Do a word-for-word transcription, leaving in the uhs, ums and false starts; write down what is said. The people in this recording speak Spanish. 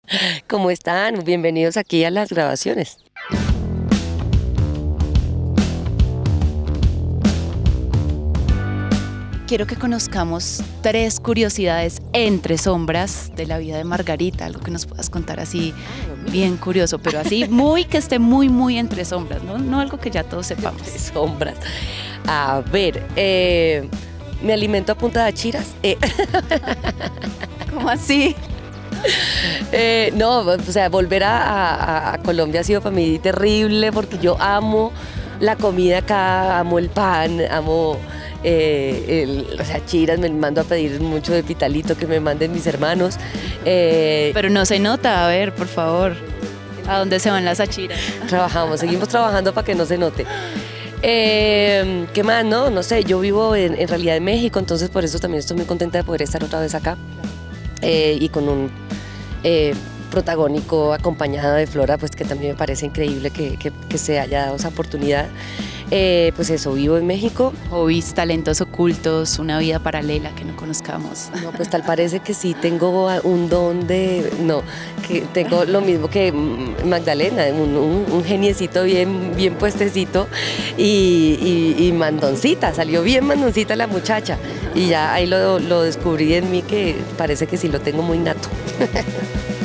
¿Cómo están? Bienvenidos aquí a las grabaciones. Quiero que conozcamos tres curiosidades entre sombras de la vida de Margarita, algo que nos puedas contar así bien curioso, pero así muy que esté muy, muy entre sombras, ¿no? No algo que ya todos sepamos. Entre sombras. A ver, eh, me alimento a punta de achiras. Eh. ¿Cómo así? Eh, no, o sea, volver a, a, a Colombia ha sido para mí terrible porque yo amo la comida acá, amo el pan, amo eh, el, las achiras, me mando a pedir mucho de pitalito que me manden mis hermanos. Eh, Pero no se nota, a ver, por favor, ¿a dónde se van las achiras? Trabajamos, seguimos trabajando para que no se note. Eh, ¿Qué más? No, no sé, yo vivo en, en realidad en México, entonces por eso también estoy muy contenta de poder estar otra vez acá eh, y con un eh, protagónico acompañado de Flora, pues que también me parece increíble que, que, que se haya dado esa oportunidad. Eh, pues eso, vivo en México. Hobbies, talentos ocultos, una vida paralela que no conozcamos. No, pues tal parece que sí tengo un don de, no, que tengo lo mismo que Magdalena, un, un, un geniecito bien, bien puestecito y, y, y mandoncita, salió bien mandoncita la muchacha y ya ahí lo, lo descubrí en mí que parece que sí lo tengo muy nato.